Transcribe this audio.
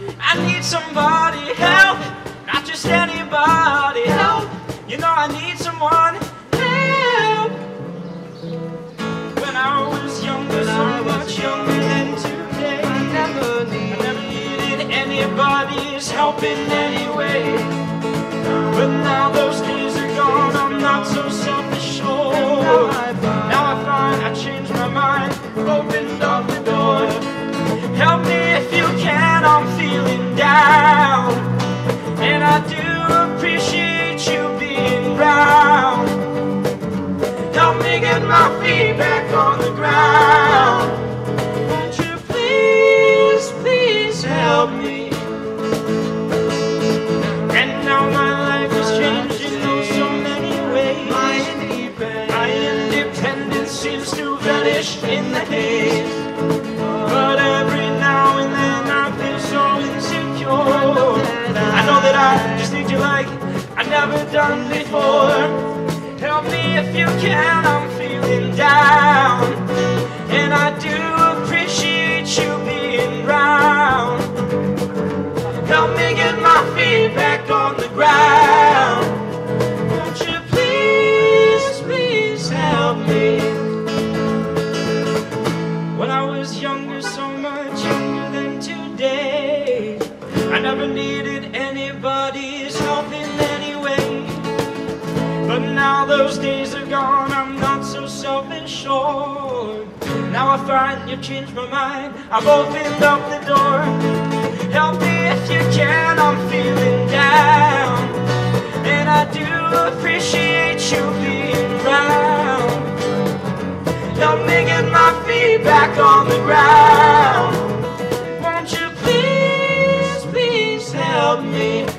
I need somebody help, not just anybody help. You know I need someone help. When I was younger, so much younger than today, I never needed anybody's help in any way. But now those days are gone, I'm not so self-assured. Now I find I changed my mind, opened up the door. Help me if you can, I'm feeling down, and I do appreciate you being round. Help me get my feet back on the ground. Won't you please, please help me? And now my life has changed in oh so many ways. My independence seems to vanish in the haze. But every now and then I feel so insecure. I know that I just need you like I've never done before. Help me if you can, I'm feeling down, and I do appreciate you being round. Help me get my feet back on the ground. Won't you please, please help me? When I was younger, so much younger than today, I never needed anybody's help in any way. But now those days are gone, I'm not so self-assured. Now I find you've changed my mind, I've opened up the door. Help me if you can, I'm feeling down, and I do appreciate you being round. Help me get my feet back on the ground. Won't you please, please help me?